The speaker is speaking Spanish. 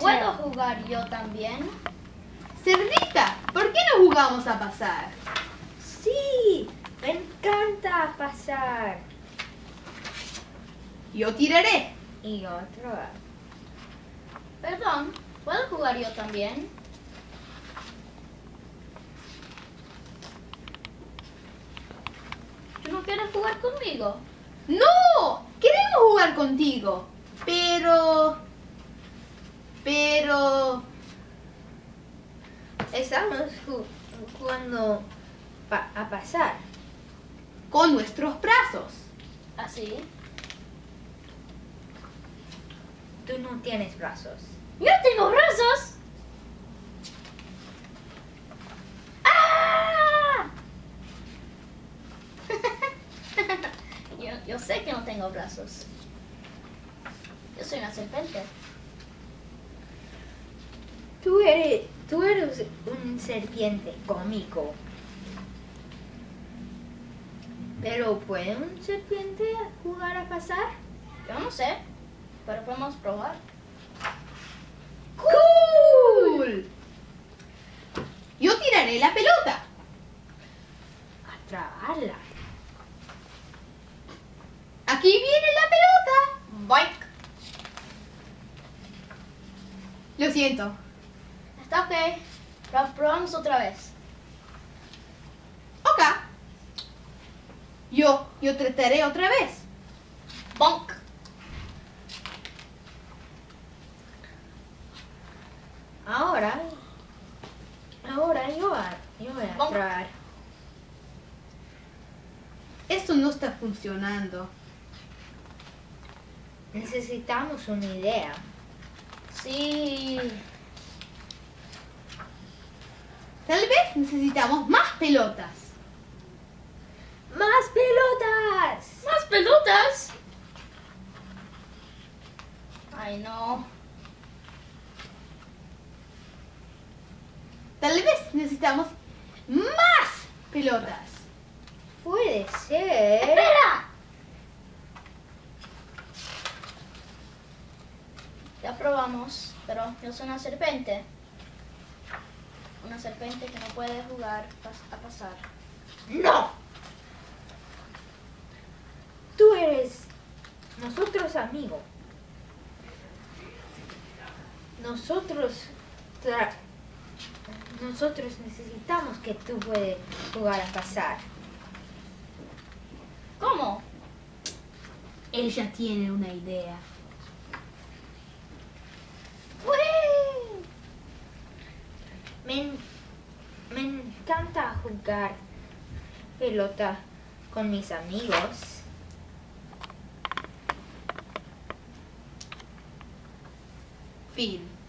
¿Puedo jugar yo también? Cerdita, ¿por qué no jugamos a pasar? Sí, me encanta pasar. Yo tiraré. Y otro. Perdón, ¿puedo jugar yo también? ¿Tú no quieres jugar conmigo? ¡No! Queremos jugar contigo. Pero... Estamos jugando a pasar. con nuestros brazos. ¿Así? Tú no tienes brazos. ¡Yo tengo brazos! ¡Ah! yo sé que no tengo brazos. Yo soy una serpiente. Tú eres un serpiente cómico. Pero ¿puede un serpiente jugar a pasar? Yo no sé, pero podemos probar. ¡Cool! Yo tiraré la pelota. A tragarla. Aquí viene la pelota. Boink. Lo siento. Está ok. Probamos otra vez. Ok. Yo trataré otra vez. Bonk. Ahora yo voy a Bonk. tragar. Esto no está funcionando. Necesitamos una idea. Sí. Tal vez necesitamos más pelotas. ¡Más pelotas! ¿Más pelotas? Ay, no. Tal vez necesitamos más pelotas. Puede ser. ¡Espera! Ya probamos, pero yo soy una serpiente. Una serpiente que no puede jugar a pasar. ¡No! Tú eres nosotros amigos. Nosotros necesitamos que tú puedas jugar a pasar. ¿Cómo? Ella tiene una idea. ¡Uy! Me encanta jugar pelota con mis amigos. Fin.